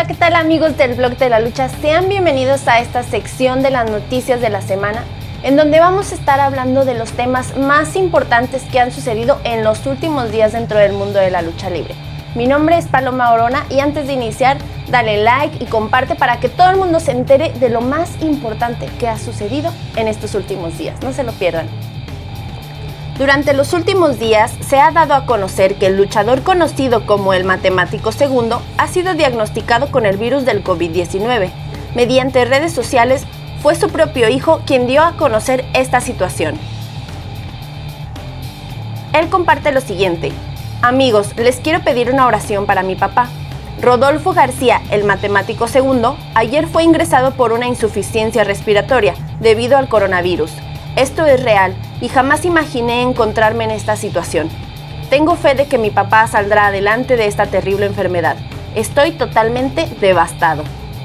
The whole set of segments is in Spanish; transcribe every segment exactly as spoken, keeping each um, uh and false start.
Hola, ¿qué tal amigos del blog de la lucha? Sean bienvenidos a esta sección de las noticias de la semana, en donde vamos a estar hablando de los temas más importantes que han sucedido en los últimos días dentro del mundo de la lucha libre. Mi nombre es Paloma Orona y antes de iniciar, dale like y comparte para que todo el mundo se entere de lo más importante que ha sucedido en estos últimos días. No se lo pierdan. Durante los últimos días se ha dado a conocer que el luchador conocido como el Matemático Segundo ha sido diagnosticado con el virus del COVID diecinueve. Mediante redes sociales fue su propio hijo quien dio a conocer esta situación. Él comparte lo siguiente: amigos, les quiero pedir una oración para mi papá. Rodolfo García, el Matemático Segundo, ayer fue ingresado por una insuficiencia respiratoria debido al coronavirus. Esto es real y jamás imaginé encontrarme en esta situación. Tengo fe de que mi papá saldrá adelante de esta terrible enfermedad. Estoy totalmente devastado.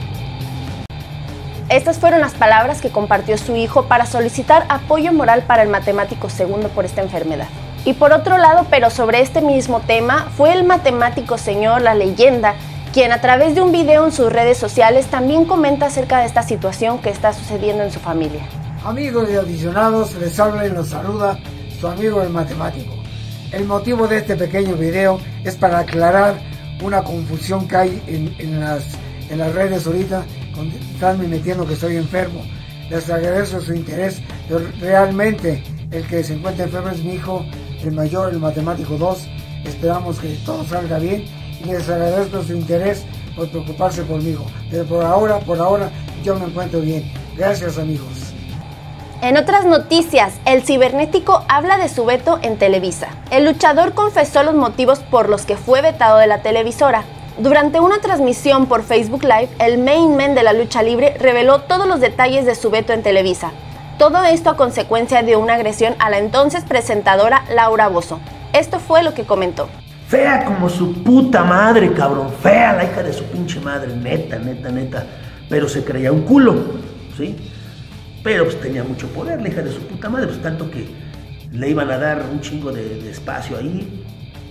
Estas fueron las palabras que compartió su hijo para solicitar apoyo moral para el Matemático Segundo por esta enfermedad. Y por otro lado, pero sobre este mismo tema, fue el matemático señor La Leyenda, quien a través de un video en sus redes sociales también comenta acerca de esta situación que está sucediendo en su familia. Amigos y aficionados, les habla y los saluda su amigo el Matemático. El motivo de este pequeño video es para aclarar una confusión que hay en, en, las, en las redes ahorita, donde están metiendo que estoy enfermo. Les agradezco su interés, pero realmente el que se encuentra enfermo es mi hijo, el mayor, el Matemático dos. Esperamos que todo salga bien y les agradezco su interés por preocuparse por mi hijo. Pero por ahora, por ahora, yo me encuentro bien. Gracias, amigos. En otras noticias, el cibernético habla de su veto en Televisa. El luchador confesó los motivos por los que fue vetado de la televisora. Durante una transmisión por Facebook Live, el main man de la lucha libre reveló todos los detalles de su veto en Televisa. Todo esto a consecuencia de una agresión a la entonces presentadora Laura Bozzo. Esto fue lo que comentó. Fea como su puta madre, cabrón. Fea la hija de su pinche madre, neta, neta, neta. Pero se creía un culo, ¿sí? Pero pues tenía mucho poder, la hija de su puta madre, pues tanto que le iban a dar un chingo de, de espacio ahí.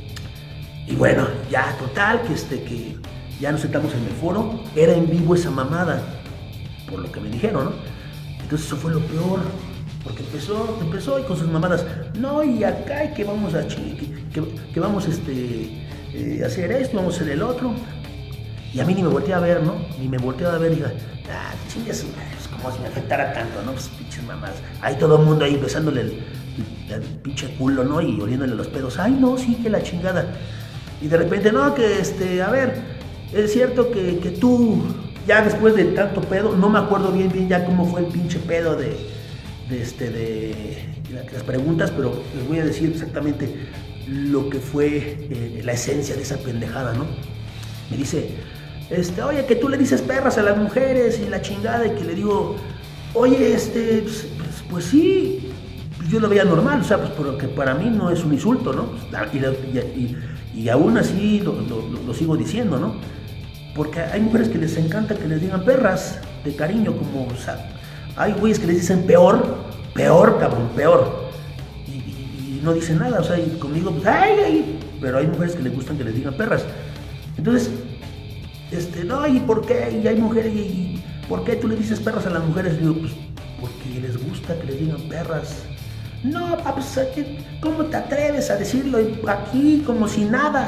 Y bueno, ya total, que, este, que ya nos sentamos en el foro, era en vivo esa mamada, por lo que me dijeron, ¿no? Entonces eso fue lo peor, porque empezó, empezó y con sus mamadas, no, y acá, y que vamos a que, que, que vamos este, eh, a hacer esto, vamos a hacer el otro. Y a mí ni me volteé a ver, ¿no? Ni me volteé a ver, y dije, ah, chingas, pues como si me afectara tanto, ¿no? Pues pinches mamadas. Ahí todo el mundo ahí besándole el, el, el pinche culo, ¿no? Y oliéndole los pedos. Ay, no, sí, que la chingada. Y de repente, no, que este, a ver, es cierto que, que tú, ya después de tanto pedo, no me acuerdo bien, bien ya cómo fue el pinche pedo de, de este, de, de las preguntas, pero les voy a decir exactamente lo que fue eh, la esencia de esa pendejada, ¿no? Me dice, este, oye, que tú le dices perras a las mujeres y la chingada, y que le digo, oye, este, pues, pues, pues sí, yo lo veía normal, o sea, pues porque para mí no es un insulto, ¿no? Y, y, y aún así lo, lo, lo sigo diciendo, ¿no? Porque hay mujeres que les encanta que les digan perras de cariño, como, o sea, hay güeyes que les dicen peor, peor, cabrón, peor, y, y, y no dicen nada, o sea, y conmigo, pues, ay, ay, pero hay mujeres que les gustan que les digan perras. Entonces, este, no, ¿y por qué? Y hay mujeres, ¿y por qué tú le dices perras a las mujeres? Digo, pues, porque les gusta que les digan perras. No, pues, ¿cómo te atreves a decirlo aquí como si nada?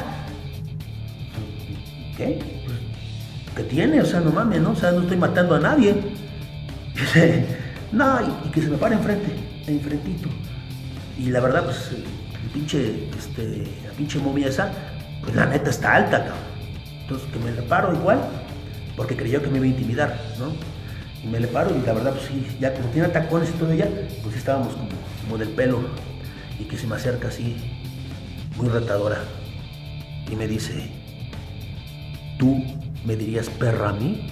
¿Qué? Pues, ¿qué tiene? O sea, no mames, ¿no? O sea, no estoy matando a nadie. No, y, y que se me pare enfrente, enfrentito. Y la verdad, pues, el pinche, este, la pinche momia esa, pues la neta está alta, cabrón. Entonces, que me le paro igual, porque creyó que me iba a intimidar, ¿no? Y me le paro y la verdad, pues sí, ya como tiene tacones y todo ella, pues sí estábamos como, como del pelo. Y que se me acerca así, muy retadora. Y me dice, ¿tú me dirías perra a mí?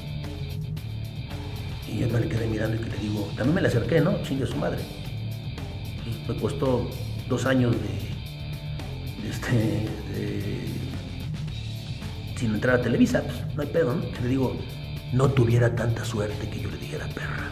Y yo me le quedé mirando y que le digo, también me le acerqué, ¿no? Chingue a su madre. Y me costó dos años de, de este, de, sin entrar a Televisa, pues no hay pedo, ¿no? Que le digo, no tuviera tanta suerte que yo le dijera perra.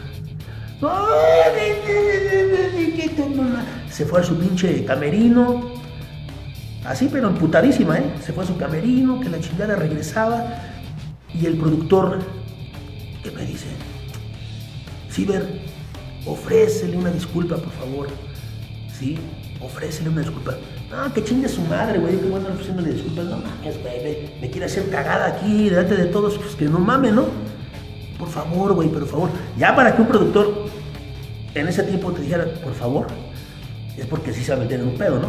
Se fue a su pinche camerino, así pero emputadísima, ¿eh? Se fue a su camerino, que la chingada regresaba, Y el productor que me dice, Ciber, ofrécele una disculpa, por favor. Sí, ofrécele una disculpa. No, que chingue su madre, güey, que bueno, ofreciéndole disculpas. No mames, güey, me, me quiere hacer cagada aquí delante de todos, pues que no mames, ¿no? Por favor, güey, por favor. Ya para que un productor en ese tiempo te dijera, por favor, es porque sí se va a meter en un pedo, ¿no?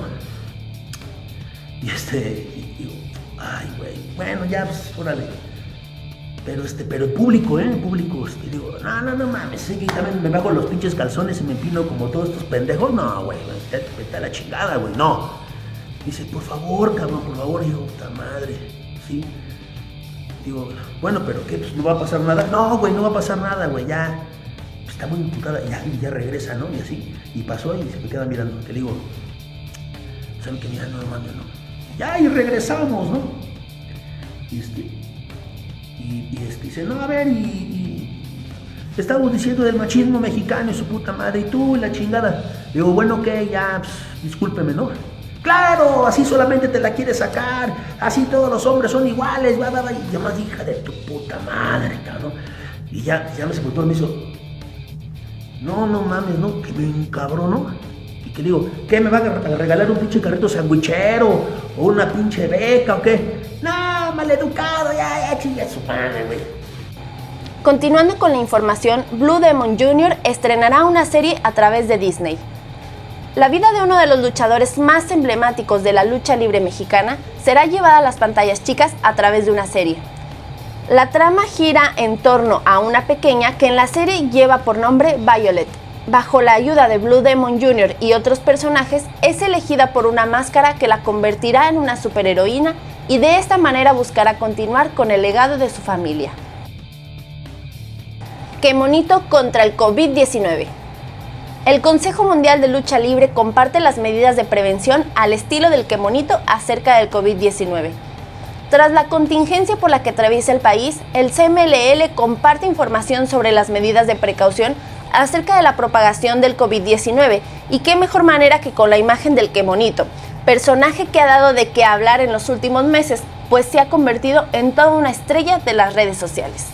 Y este, y digo, ay, güey, bueno, ya, pues, órale. Pero este, pero el público, ¿eh? El público, este, digo, no, no, no mames, sí que también me bajo los pinches calzones y me empino como todos estos pendejos. No, güey, vete a la chingada, güey, no. Dice, por favor, cabrón, por favor. Y digo, puta madre, ¿sí? Digo, bueno, pero ¿qué? Pues no va a pasar nada. No, güey, no va a pasar nada, güey, ya. Pues, está muy imputada, ya, y ya regresa, ¿no? Y así, y pasó y se me queda mirando. Que le digo, ¿saben qué? Mira, no, mames, no. Ya, y regresamos, ¿no? Y este, y, y este, dice, no, a ver, y, y estamos diciendo del machismo mexicano y su puta madre, y tú, y la chingada. Digo, bueno, ok, ya, pues, discúlpeme, ¿no? Claro, así solamente te la quieres sacar, así todos los hombres son iguales, bla, bla, bla. Y yo más, hija de tu puta madre, cabrón. Y ya, ya me sepultó, me hizo, no, no mames, no, que me encabronó. Y que le digo, ¿qué me va a regalar un pinche carrito sandwichero? ¿O una pinche beca o qué? No, maleducado, ya, ya, chinga su madre, güey. Continuando con la información, Blue Demon junior estrenará una serie a través de Disney. La vida de uno de los luchadores más emblemáticos de la lucha libre mexicana será llevada a las pantallas chicas a través de una serie. La trama gira en torno a una pequeña que en la serie lleva por nombre Violet. Bajo la ayuda de Blue Demon junior y otros personajes, es elegida por una máscara que la convertirá en una superheroína y de esta manera buscará continuar con el legado de su familia. ¡Qué monito contra el COVID diecinueve! El Consejo Mundial de Lucha Libre comparte las medidas de prevención al estilo del Qué monito acerca del COVID diecinueve. Tras la contingencia por la que atraviesa el país, el C M L L comparte información sobre las medidas de precaución acerca de la propagación del COVID diecinueve, y qué mejor manera que con la imagen del Qué monito, personaje que ha dado de qué hablar en los últimos meses, pues se ha convertido en toda una estrella de las redes sociales.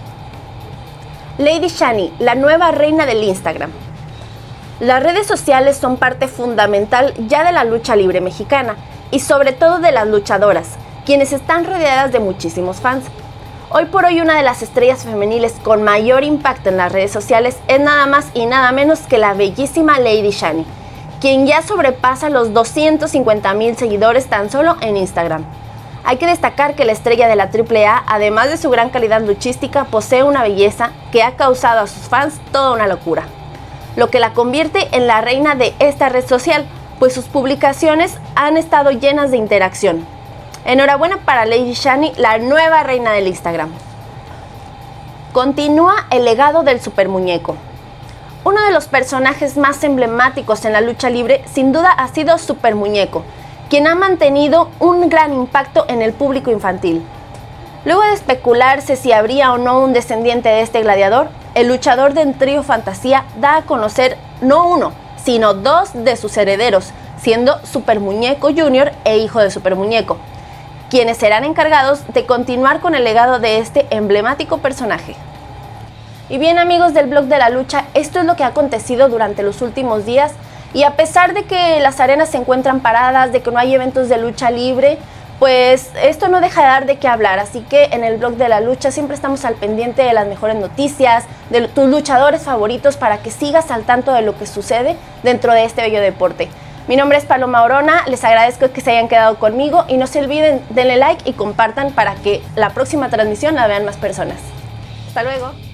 Lady Shani, la nueva reina del Instagram. Las redes sociales son parte fundamental ya de la lucha libre mexicana y sobre todo de las luchadoras, quienes están rodeadas de muchísimos fans. Hoy por hoy una de las estrellas femeniles con mayor impacto en las redes sociales es nada más y nada menos que la bellísima Lady Shani, quien ya sobrepasa los doscientos cincuenta mil seguidores tan solo en Instagram. Hay que destacar que la estrella de la triple A, además de su gran calidad luchística, posee una belleza que ha causado a sus fans toda una locura, lo que la convierte en la reina de esta red social, pues sus publicaciones han estado llenas de interacción. Enhorabuena para Lady Shani, la nueva reina del Instagram. Continúa el legado del Super Muñeco. Uno de los personajes más emblemáticos en la lucha libre sin duda ha sido Super Muñeco, quien ha mantenido un gran impacto en el público infantil. Luego de especularse si habría o no un descendiente de este gladiador, el luchador del trío Fantasía da a conocer no uno, sino dos de sus herederos, siendo Super Muñeco junior e hijo de Super Muñeco, quienes serán encargados de continuar con el legado de este emblemático personaje. Y bien, amigos del blog de la lucha, esto es lo que ha acontecido durante los últimos días, y a pesar de que las arenas se encuentran paradas, de que no hay eventos de lucha libre, pues esto no deja de dar de qué hablar, así que en el blog de la lucha siempre estamos al pendiente de las mejores noticias, de tus luchadores favoritos, para que sigas al tanto de lo que sucede dentro de este bello deporte. Mi nombre es Paloma Orona, les agradezco que se hayan quedado conmigo y no se olviden, denle like y compartan para que la próxima transmisión la vean más personas. Hasta luego.